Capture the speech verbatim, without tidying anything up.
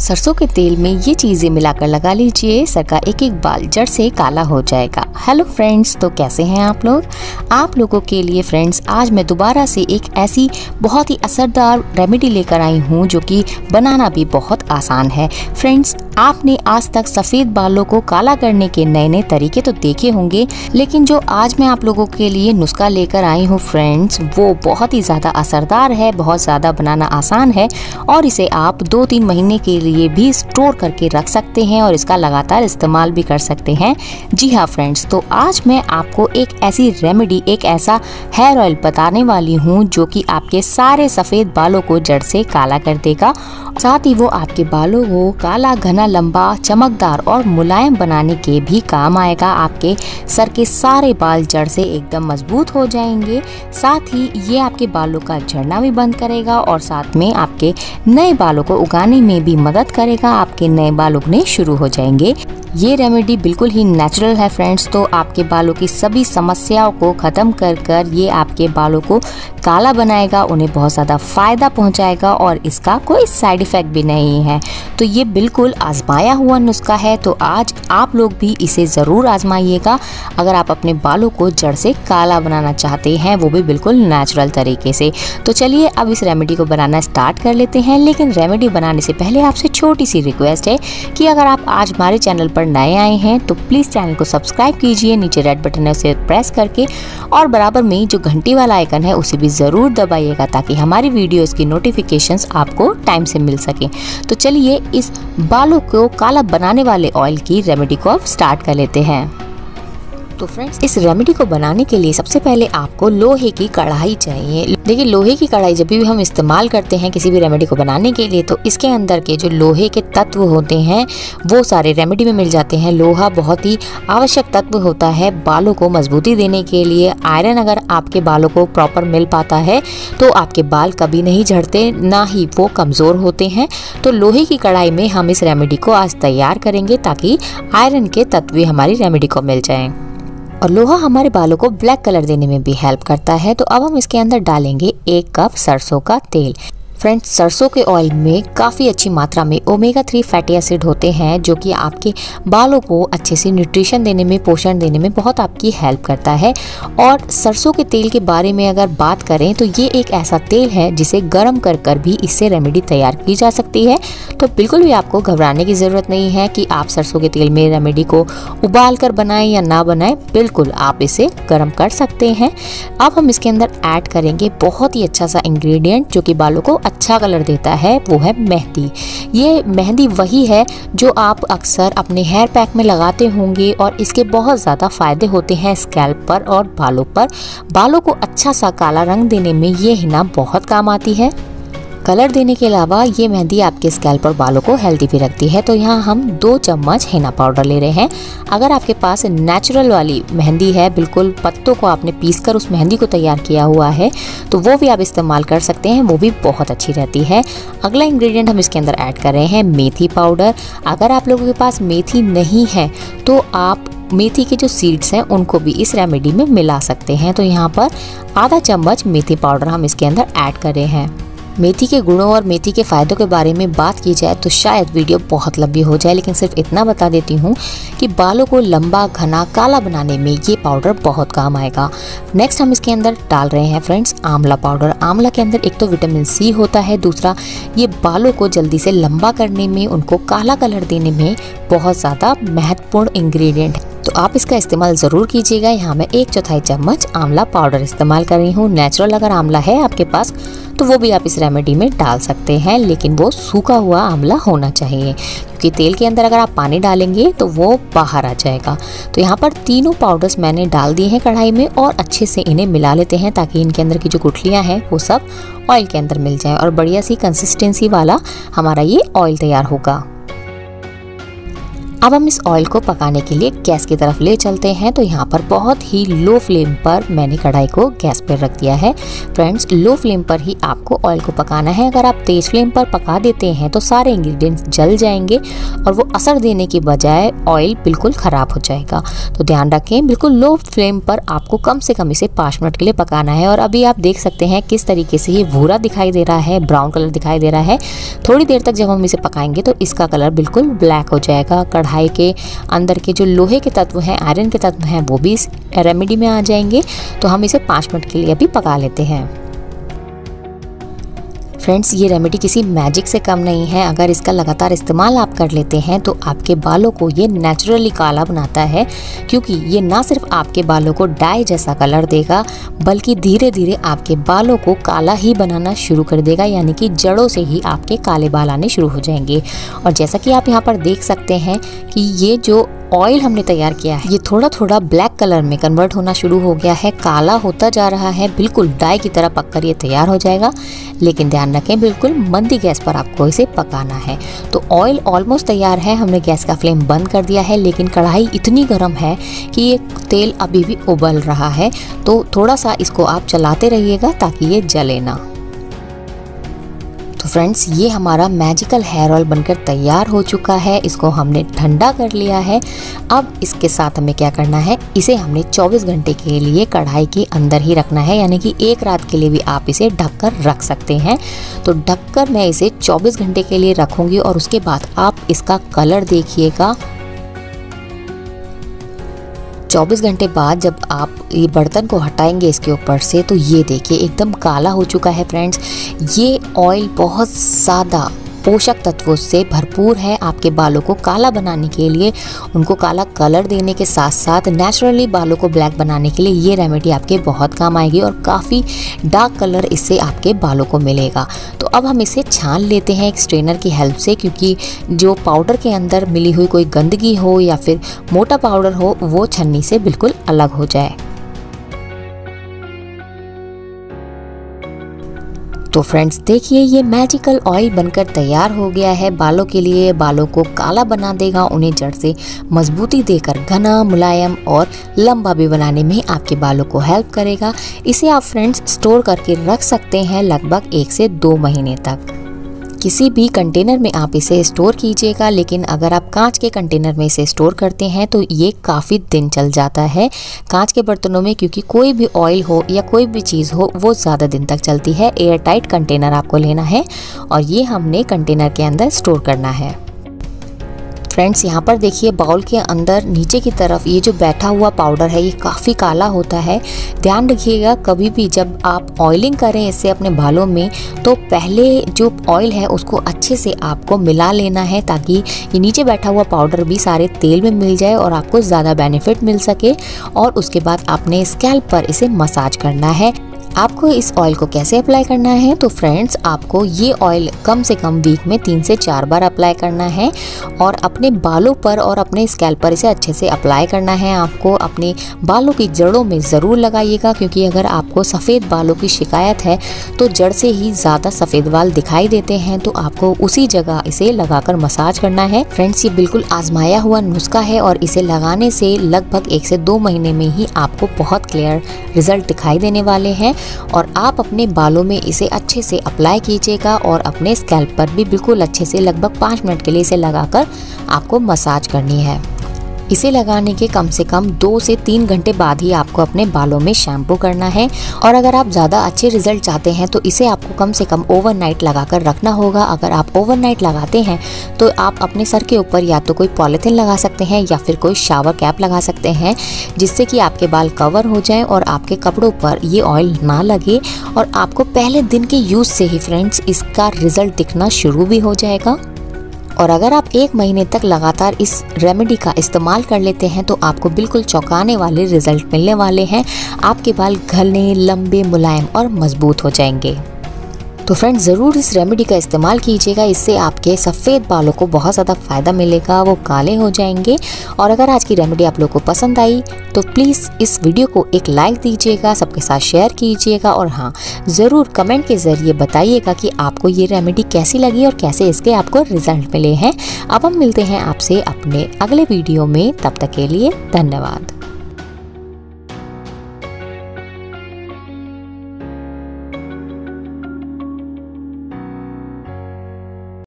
सरसों के तेल में ये चीज़ें मिलाकर लगा लीजिए, सर का एक एक बाल जड़ से काला हो जाएगा। हेलो फ्रेंड्स, तो कैसे हैं आप लोग? आप लोगों के लिए फ्रेंड्स आज मैं दोबारा से एक ऐसी बहुत ही असरदार रेमेडी लेकर आई हूँ जो कि बनाना भी बहुत आसान है। फ्रेंड्स, आपने आज तक सफ़ेद बालों को काला करने के नए नए तरीके तो देखे होंगे, लेकिन जो आज मैं आप लोगों के लिए नुस्खा लेकर आई हूँ फ्रेंड्स, वो बहुत ही ज़्यादा असरदार है, बहुत ज़्यादा बनाना आसान है और इसे आप दो तीन महीने के लिए भी स्टोर करके रख सकते हैं और इसका लगातार इस्तेमाल भी कर सकते हैं। जी हाँ फ्रेंड्स, तो आज मैं आपको एक ऐसी रेमेडी, एक ऐसा हेयर ऑयल बताने वाली हूँ जो कि आपके सारे सफ़ेद बालों को जड़ से काला कर देगा, साथ ही वो आपके बालों को काला, घना, लंबा, चमकदार और मुलायम बनाने के भी काम आएगा। आपके सर के सारे बाल जड़ से एकदम मजबूत हो जाएंगे, साथ ही ये आपके बालों का झड़ना भी बंद करेगा और साथ में आपके नए बालों को उगाने में भी मदद करेगा। आपके नए बाल उगने शुरू हो जाएंगे। ये रेमेडी बिल्कुल ही नेचुरल है फ्रेंड्स, तो आपके बालों की सभी समस्याओं को ख़त्म कर कर ये आपके बालों को काला बनाएगा, उन्हें बहुत ज़्यादा फ़ायदा पहुंचाएगा और इसका कोई साइड इफ़ेक्ट भी नहीं है। तो ये बिल्कुल आजमाया हुआ नुस्खा है, तो आज आप लोग भी इसे ज़रूर आजमाइएगा अगर आप अपने बालों को जड़ से काला बनाना चाहते हैं, वो भी बिल्कुल नेचुरल तरीके से। तो चलिए अब इस रेमेडी को बनाना स्टार्ट कर लेते हैं। लेकिन रेमेडी बनाने से पहले आपसे छोटी सी रिक्वेस्ट है कि अगर आप आज हमारे चैनल पर नए आए हैं तो प्लीज़ चैनल को सब्सक्राइब कीजिए, नीचे रेड बटन है उसे प्रेस करके, और बराबर में जो घंटी वाला आइकन है उसे भी ज़रूर दबाइएगा ताकि हमारी वीडियोस की नोटिफिकेशंस आपको टाइम से मिल सके। तो चलिए इस बालों को काला बनाने वाले ऑयल की रेमेडी को अब स्टार्ट कर लेते हैं। तो फ्रेंड्स, इस रेमेडी को बनाने के लिए सबसे पहले आपको लोहे की कढ़ाई चाहिए। देखिए, लोहे की कढ़ाई जब भी हम इस्तेमाल करते हैं किसी भी रेमेडी को बनाने के लिए, तो इसके अंदर के जो लोहे के तत्व होते हैं वो सारे रेमेडी में मिल जाते हैं। लोहा बहुत ही आवश्यक तत्व होता है बालों को मजबूती देने के लिए। आयरन अगर आपके बालों को प्रॉपर मिल पाता है तो आपके बाल कभी नहीं झड़ते, ना ही वो कमज़ोर होते हैं। तो लोहे की कढ़ाई में हम इस रेमेडी को आज तैयार करेंगे ताकि आयरन के तत्व हमारी रेमेडी को मिल जाएं। और लोहा हमारे बालों को ब्लैक कलर देने में भी हेल्प करता है। तो अब हम इसके अंदर डालेंगे एक कप सरसों का तेल। फ्रेंड्स, सरसों के ऑयल में काफ़ी अच्छी मात्रा में ओमेगा थ्री फैटी एसिड होते हैं जो कि आपके बालों को अच्छे से न्यूट्रिशन देने में, पोषण देने में बहुत आपकी हेल्प करता है। और सरसों के तेल के बारे में अगर बात करें तो ये एक ऐसा तेल है जिसे गर्म कर कर भी इससे रेमेडी तैयार की जा सकती है। तो बिल्कुल भी आपको घबराने की ज़रूरत नहीं है कि आप सरसों के तेल में रेमेडी को उबाल कर बनाएं या ना बनाएं, बिल्कुल आप इसे गर्म कर सकते हैं। अब हम इसके अंदर ऐड करेंगे बहुत ही अच्छा सा इंग्रेडिएंट जो कि बालों को अच्छा कलर देता है, वो है मेहंदी। ये मेहंदी वही है जो आप अक्सर अपने हेयर पैक में लगाते होंगे और इसके बहुत ज़्यादा फायदे होते हैं स्कैल्प पर और बालों पर। बालों को अच्छा सा काला रंग देने में ये हिना बहुत काम आती है। कलर देने के अलावा ये मेहंदी आपके स्कैल्प और बालों को हेल्दी भी रखती है। तो यहाँ हम दो चम्मच हिना पाउडर ले रहे हैं। अगर आपके पास नेचुरल वाली मेहंदी है, बिल्कुल पत्तों को आपने पीसकर उस मेहंदी को तैयार किया हुआ है, तो वो भी आप इस्तेमाल कर सकते हैं, वो भी बहुत अच्छी रहती है। अगला इंग्रेडिएंट हम इसके अंदर ऐड कर रहे हैं मेथी पाउडर। अगर आप लोगों के पास मेथी नहीं है तो आप मेथी के जो सीड्स हैं उनको भी इस रेमेडी में मिला सकते हैं। तो यहाँ पर आधा चम्मच मेथी पाउडर हम इसके अंदर ऐड कर रहे हैं। मेथी के गुणों और मेथी के फ़ायदों के बारे में बात की जाए तो शायद वीडियो बहुत लंबी हो जाए, लेकिन सिर्फ इतना बता देती हूँ कि बालों को लंबा, घना, काला बनाने में ये पाउडर बहुत काम आएगा। नेक्स्ट हम इसके अंदर डाल रहे हैं फ्रेंड्स आंवला पाउडर। आंवला के अंदर एक तो विटामिन सी होता है, दूसरा ये बालों को जल्दी से लंबा करने में, उनको काला कलर देने में बहुत ज़्यादा महत्वपूर्ण इंग्रेडिएंट है। तो आप इसका इस्तेमाल ज़रूर कीजिएगा। यहाँ मैं एक चौथाई चम्मच आंवला पाउडर इस्तेमाल कर रही हूँ। नेचुरल अगर आंवला है आपके पास तो वो भी आप इस रेमेडी में डाल सकते हैं, लेकिन वो सूखा हुआ आंवला होना चाहिए क्योंकि तेल के अंदर अगर आप पानी डालेंगे तो वो बाहर आ जाएगा। तो यहाँ पर तीनों पाउडर्स मैंने डाल दिए हैं कढ़ाई में और अच्छे से इन्हें मिला लेते हैं ताकि इनके अंदर की जो गुठलियाँ हैं वो सब ऑयल के अंदर मिल जाएँ और बढ़िया सी कंसिस्टेंसी वाला हमारा ये ऑयल तैयार होगा। अब हम इस ऑयल को पकाने के लिए गैस की तरफ ले चलते हैं। तो यहाँ पर बहुत ही लो फ्लेम पर मैंने कढ़ाई को गैस पर रख दिया है। फ्रेंड्स, लो फ्लेम पर ही आपको ऑयल को पकाना है। अगर आप तेज फ्लेम पर पका देते हैं तो सारे इंग्रेडिएंट्स जल जाएंगे और वो असर देने की बजाय ऑयल बिल्कुल ख़राब हो जाएगा। तो ध्यान रखें, बिल्कुल लो फ्लेम पर आपको कम से कम इसे पाँच मिनट के लिए पकाना है। और अभी आप देख सकते हैं किस तरीके से ये भूरा दिखाई दे रहा है, ब्राउन कलर दिखाई दे रहा है। थोड़ी देर तक जब हम इसे पकाएंगे तो इसका कलर बिल्कुल ब्लैक हो जाएगा। कढ़ाई के अंदर के जो लोहे के तत्व हैं, आयरन के तत्व हैं, वो भी इस रेमेडी में आ जाएंगे। तो हम इसे पाँच मिनट के लिए अभी पका लेते हैं। फ्रेंड्स, ये रेमेडी किसी मैजिक से कम नहीं है। अगर इसका लगातार इस्तेमाल आप कर लेते हैं तो आपके बालों को ये नेचुरली काला बनाता है, क्योंकि ये ना सिर्फ आपके बालों को डाई जैसा कलर देगा बल्कि धीरे धीरे आपके बालों को काला ही बनाना शुरू कर देगा, यानी कि जड़ों से ही आपके काले बाल आने शुरू हो जाएंगे। और जैसा कि आप यहाँ पर देख सकते हैं कि ये जो ऑयल हमने तैयार किया है ये थोड़ा थोड़ा ब्लैक कलर में कन्वर्ट होना शुरू हो गया है, काला होता जा रहा है, बिल्कुल डाई की तरह पककर ये तैयार हो जाएगा। लेकिन ध्यान रखें, बिल्कुल मंदी गैस पर आपको इसे पकाना है। तो ऑयल ऑलमोस्ट तैयार है, हमने गैस का फ्लेम बंद कर दिया है, लेकिन कढ़ाई इतनी गर्म है कि ये तेल अभी भी उबल रहा है। तो थोड़ा सा इसको आप चलाते रहिएगा ताकि ये जले ना। तो फ्रेंड्स, ये हमारा मैजिकल हेयर ऑयल बनकर तैयार हो चुका है। इसको हमने ठंडा कर लिया है। अब इसके साथ हमें क्या करना है, इसे हमने चौबीस घंटे के लिए कढ़ाई के अंदर ही रखना है, यानी कि एक रात के लिए भी आप इसे ढककर रख सकते हैं। तो ढककर मैं इसे चौबीस घंटे के लिए रखूँगी और उसके बाद आप इसका कलर देखिएगा। चौबीस घंटे बाद जब आप ये बर्तन को हटाएंगे इसके ऊपर से, तो ये देखिए एकदम काला हो चुका है। फ्रेंड्स, ये ऑयल बहुत ज़्यादा पोषक तत्वों से भरपूर है। आपके बालों को काला बनाने के लिए, उनको काला कलर देने के साथ साथ नेचुरली बालों को ब्लैक बनाने के लिए ये रेमेडी आपके बहुत काम आएगी और काफ़ी डार्क कलर इससे आपके बालों को मिलेगा। तो अब हम इसे छान लेते हैं एक स्ट्रेनर की हेल्प से, क्योंकि जो पाउडर के अंदर मिली हुई कोई गंदगी हो या फिर मोटा पाउडर हो वो छन्नी से बिल्कुल अलग हो जाए। तो फ्रेंड्स, देखिए ये मैजिकल ऑयल बनकर तैयार हो गया है बालों के लिए। बालों को काला बना देगा, उन्हें जड़ से मजबूती देकर घना, मुलायम और लंबा भी बनाने में आपके बालों को हेल्प करेगा। इसे आप फ्रेंड्स स्टोर करके रख सकते हैं लगभग एक से दो महीने तक। किसी भी कंटेनर में आप इसे स्टोर कीजिएगा, लेकिन अगर आप कांच के कंटेनर में इसे स्टोर करते हैं तो ये काफ़ी दिन चल जाता है कांच के बर्तनों में, क्योंकि कोई भी ऑयल हो या कोई भी चीज़ हो वो ज़्यादा दिन तक चलती है। एयर टाइट कंटेनर आपको लेना है और ये हमने कंटेनर के अंदर स्टोर करना है। फ्रेंड्स, यहाँ पर देखिए बाउल के अंदर नीचे की तरफ ये जो बैठा हुआ पाउडर है ये काफ़ी काला होता है। ध्यान रखिएगा, कभी भी जब आप ऑयलिंग करें इससे अपने बालों में, तो पहले जो ऑयल है उसको अच्छे से आपको मिला लेना है, ताकि ये नीचे बैठा हुआ पाउडर भी सारे तेल में मिल जाए और आपको ज़्यादा बेनिफिट मिल सके। और उसके बाद आपने स्कैल्प पर इसे मसाज करना है। आपको इस ऑयल को कैसे अप्लाई करना है, तो फ्रेंड्स आपको ये ऑयल कम से कम वीक में तीन से चार बार अप्लाई करना है और अपने बालों पर और अपने स्कैल्प पर इसे अच्छे से अप्लाई करना है। आपको अपने बालों की जड़ों में ज़रूर लगाइएगा, क्योंकि अगर आपको सफ़ेद बालों की शिकायत है तो जड़ से ही ज़्यादा सफ़ेद बाल दिखाई देते हैं, तो आपको उसी जगह इसे लगाकर मसाज करना है। फ्रेंड्स, ये बिल्कुल आजमाया हुआ नुस्खा है और इसे लगाने से लगभग एक से दो महीने में ही आपको बहुत क्लियर रिजल्ट दिखाई देने वाले हैं। और आप अपने बालों में इसे अच्छे से अप्लाई कीजिएगा और अपने स्कैल्प पर भी बिल्कुल अच्छे से लगभग पाँच मिनट के लिए इसे लगाकर आपको मसाज करनी है। इसे लगाने के कम से कम दो से तीन घंटे बाद ही आपको अपने बालों में शैम्पू करना है। और अगर आप ज़्यादा अच्छे रिजल्ट चाहते हैं तो इसे आपको कम से कम ओवरनाइट लगाकर रखना होगा। अगर आप ओवरनाइट लगाते हैं तो आप अपने सर के ऊपर या तो कोई पॉलीथिन लगा सकते हैं या फिर कोई शावर कैप लगा सकते हैं, जिससे कि आपके बाल कवर हो जाएं और आपके कपड़ों पर ये ऑयल ना लगे। और आपको पहले दिन के यूज़ से ही फ्रेंड्स इसका रिज़ल्ट दिखना शुरू भी हो जाएगा। और अगर आप एक महीने तक लगातार इस रेमेडी का इस्तेमाल कर लेते हैं तो आपको बिल्कुल चौंकाने वाले रिजल्ट मिलने वाले हैं। आपके बाल घने, लंबे, मुलायम और मजबूत हो जाएंगे। तो फ्रेंड्स ज़रूर इस रेमेडी का इस्तेमाल कीजिएगा, इससे आपके सफ़ेद बालों को बहुत ज़्यादा फ़ायदा मिलेगा, वो काले हो जाएंगे। और अगर आज की रेमेडी आप लोगों को पसंद आई तो प्लीज़ इस वीडियो को एक लाइक दीजिएगा, सबके साथ शेयर कीजिएगा और हाँ ज़रूर कमेंट के ज़रिए बताइएगा कि आपको ये रेमेडी कैसी लगी और कैसे इसके आपको रिजल्ट मिले हैं। अब हम मिलते हैं आपसे अपने अगले वीडियो में, तब तक के लिए धन्यवाद।